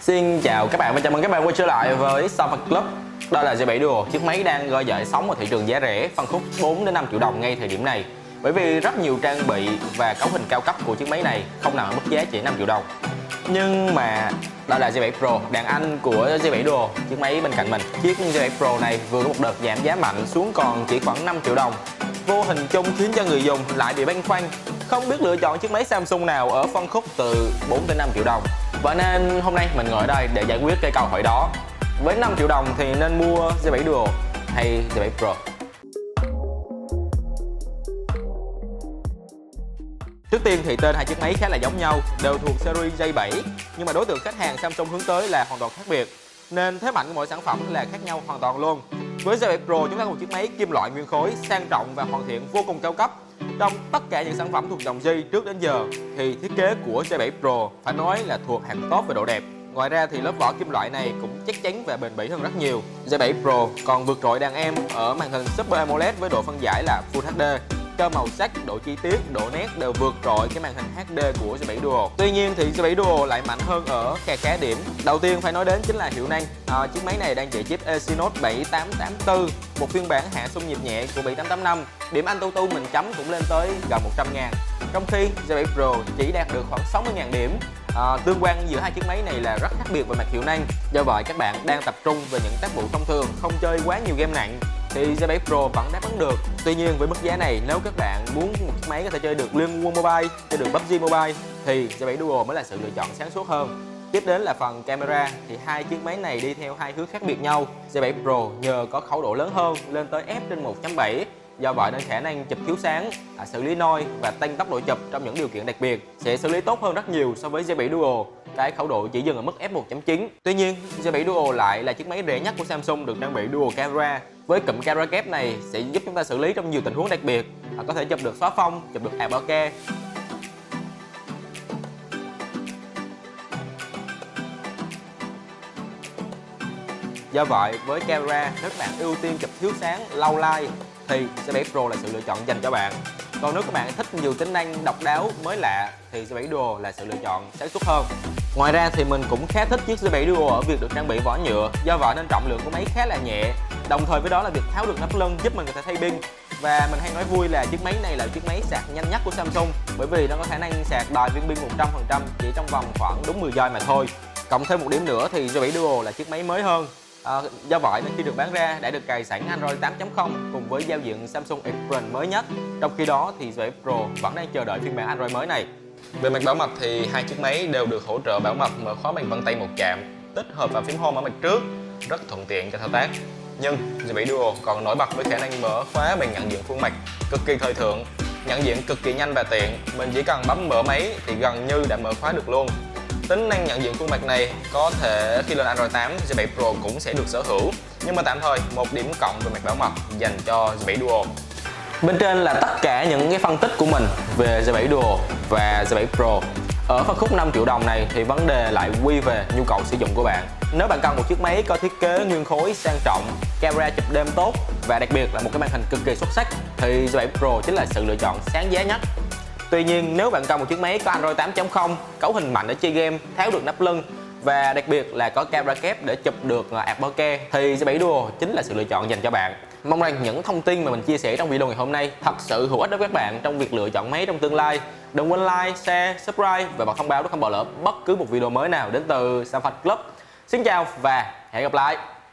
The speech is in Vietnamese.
Xin chào các bạn và chào mừng các bạn quay trở lại với Samphire Club. Đây là G7 Duo, chiếc máy đang gợi dậy sóng ở thị trường giá rẻ, phân khúc 4 đến 5 triệu đồng ngay thời điểm này. Bởi vì rất nhiều trang bị và cấu hình cao cấp của chiếc máy này không nằm ở mức giá chỉ 5 triệu đồng. Nhưng mà đây là G7 Pro, đàn anh của G7 Duo, chiếc máy bên cạnh mình. Chiếc G7 Pro này vừa có một đợt giảm giá mạnh xuống còn chỉ khoảng 5 triệu đồng. Vô hình chung khiến cho người dùng lại bị băn khoăn, không biết lựa chọn chiếc máy Samsung nào ở phân khúc từ 4 đến 5 triệu đồng. Và nên hôm nay mình ngồi ở đây để giải quyết cái câu hỏi đó. Với 5 triệu đồng thì nên mua G7 Duo hay G7 Pro? Trước tiên thì tên hai chiếc máy khá là giống nhau, đều thuộc series J7, nhưng mà đối tượng khách hàng Samsung hướng tới là hoàn toàn khác biệt, nên thế mạnh của mỗi sản phẩm là khác nhau hoàn toàn luôn. Với G7 Pro chúng ta có một chiếc máy kim loại nguyên khối sang trọng và hoàn thiện vô cùng cao cấp. Trong tất cả những sản phẩm thuộc dòng J trước đến giờ thì thiết kế của G7 Pro phải nói là thuộc hàng top về độ đẹp. Ngoài ra thì lớp vỏ kim loại này cũng chắc chắn và bền bỉ hơn rất nhiều. G7 Pro còn vượt trội đàn em ở màn hình Super AMOLED với độ phân giải là Full HD. Cho màu sắc, độ chi tiết, độ nét đều vượt trội cái màn hình HD của G7 Duo. Tuy nhiên thì G7 Duo lại mạnh hơn ở khá điểm. Đầu tiên phải nói đến chính là hiệu năng. Chiếc máy này đang chạy chip Exynos 7884, một phiên bản hạ xung nhịp nhẹ của 7885. Điểm AnTuTu mình chấm cũng lên tới gần 100.000. Trong khi G7 Pro chỉ đạt được khoảng 60.000 điểm. Tương quan giữa hai chiếc máy này là rất khác biệt về mặt hiệu năng. Do vậy các bạn đang tập trung về những tác vụ thông thường, không chơi quá nhiều game nặng thì G7 Pro vẫn đáp ứng được. Tuy nhiên với mức giá này, nếu các bạn muốn một chiếc máy có thể chơi được Liên Quân Mobile, chơi được PUBG Mobile thì G7 Duo mới là sự lựa chọn sáng suốt hơn. Tiếp đến là phần camera thì hai chiếc máy này đi theo hai hướng khác biệt nhau. G7 Pro nhờ có khẩu độ lớn hơn lên tới f/1.7, do vậy nên khả năng chụp thiếu sáng, xử lý noise và tăng tốc độ chụp trong những điều kiện đặc biệt sẽ xử lý tốt hơn rất nhiều so với G7 Duo. Cái khẩu độ chỉ dừng ở mức f/1.9. Tuy nhiên G7 Duo lại là chiếc máy rẻ nhất của Samsung được trang bị Dual Camera. Với cụm camera kép này sẽ giúp chúng ta xử lý trong nhiều tình huống đặc biệt, có thể chụp được xóa phông, chụp được ảo bokeh. Do vậy với camera, nếu các bạn ưu tiên chụp thiếu sáng, low light thì G7 Pro là sự lựa chọn dành cho bạn. Còn nếu các bạn thích nhiều tính năng độc đáo, mới lạ thì G7 Duo là sự lựa chọn sáng suốt hơn. Ngoài ra thì mình cũng khá thích chiếc G7 Duo ở việc được trang bị vỏ nhựa, do vậy nên trọng lượng của máy khá là nhẹ. Đồng thời với đó là việc tháo được nắp lưng giúp mình có thể thay pin. Và mình hay nói vui là chiếc máy này là chiếc máy sạc nhanh nhất của Samsung, bởi vì nó có khả năng sạc đòi viên pin 100% chỉ trong vòng khoảng đúng 10 giây mà thôi. Cộng thêm một điểm nữa thì G7 Duo là chiếc máy mới hơn. Do vậy nên khi được bán ra đã được cài sẵn Android 8.0 cùng với giao diện Samsung Experience mới nhất. Trong khi đó thì G7 Pro vẫn đang chờ đợi phiên bản Android mới này. Về mặt bảo mật thì hai chiếc máy đều được hỗ trợ bảo mật mở khóa bằng vân tay một chạm, tích hợp vào phím home ở mặt trước, rất thuận tiện cho thao tác. Nhưng G7 Duo còn nổi bật với khả năng mở khóa bằng nhận diện khuôn mặt cực kỳ thời thượng, nhận diện cực kỳ nhanh và tiện. Mình chỉ cần bấm mở máy thì gần như đã mở khóa được luôn. Tính năng nhận diện khuôn mặt này có thể khi lên Android 8, G7 Pro cũng sẽ được sở hữu, nhưng mà tạm thời một điểm cộng về mặt bảo mật dành cho G7 Duo. Bên trên là tất cả những cái phân tích của mình về G7 Duo và G7 Pro. Ở phân khúc 5 triệu đồng này thì vấn đề lại quy về nhu cầu sử dụng của bạn. Nếu bạn cần một chiếc máy có thiết kế nguyên khối sang trọng, camera chụp đêm tốt và đặc biệt là một cái màn hình cực kỳ xuất sắc thì G7 Pro chính là sự lựa chọn sáng giá nhất. Tuy nhiên nếu bạn cần một chiếc máy có Android 8.0, cấu hình mạnh để chơi game, tháo được nắp lưng và đặc biệt là có camera kép để chụp được ảo bokeh thì G7 Duo chính là sự lựa chọn dành cho bạn. Mong rằng những thông tin mà mình chia sẻ trong video ngày hôm nay thật sự hữu ích đối với các bạn trong việc lựa chọn máy trong tương lai. Đừng quên like, share, subscribe và bật thông báo để không bỏ lỡ bất cứ một video mới nào đến từ Samphire Club. Xin chào và hẹn gặp lại.